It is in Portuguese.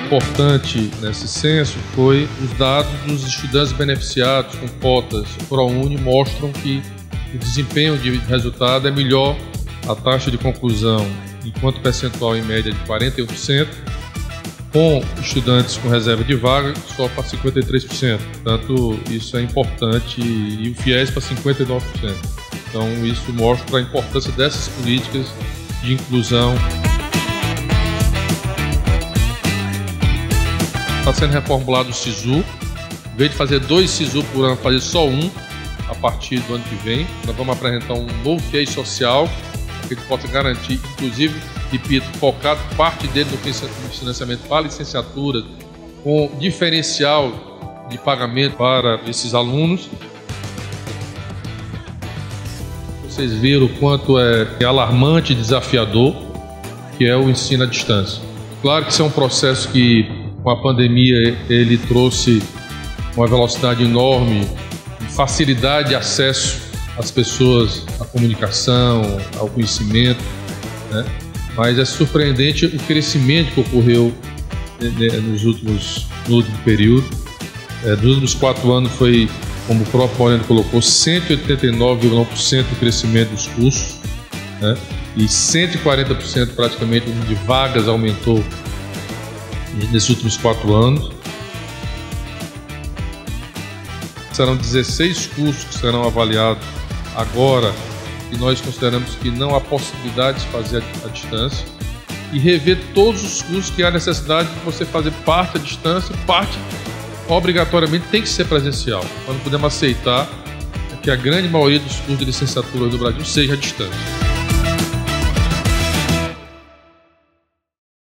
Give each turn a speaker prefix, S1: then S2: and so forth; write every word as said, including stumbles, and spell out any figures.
S1: importante nesse censo foi os dados dos estudantes beneficiados com cotas ProUni mostram que o desempenho de resultado é melhor, a taxa de conclusão enquanto percentual em média de quarenta e um por cento, com estudantes com reserva de vaga só para cinquenta e três por cento. Portanto, isso é importante, e o FIES para cinquenta e nove por cento. Então, isso mostra a importância dessas políticas de inclusão. Está sendo reformulado o SISU. Em vez de fazer dois SISU por ano, fazer só um a partir do ano que vem. Nós vamos apresentar um novo FIES social, que possa garantir, inclusive, repito, focado parte dele no financiamento para licenciatura, com diferencial de pagamento para esses alunos. Vocês viram o quanto é alarmante e desafiador que é o ensino à distância. Claro que isso é um processo que, com a pandemia, ele trouxe uma velocidade enorme, facilidade de acesso às pessoas, à comunicação, ao conhecimento, né? Mas é surpreendente o crescimento que ocorreu nos últimos, no último período. É, nos últimos quatro anos foi, como o próprio Moreno colocou, cento e oitenta e nove vírgula um por cento do crescimento dos cursos, né? E cento e quarenta por cento praticamente de vagas aumentou nesses últimos quatro anos. Serão dezesseis cursos que serão avaliados agora, e nós consideramos que não há possibilidade de fazer à distância, e rever todos os cursos que há necessidade de você fazer parte à distância, parte obrigatoriamente tem que ser presencial. Nós não podemos aceitar que a grande maioria dos cursos de licenciatura do Brasil seja à distância.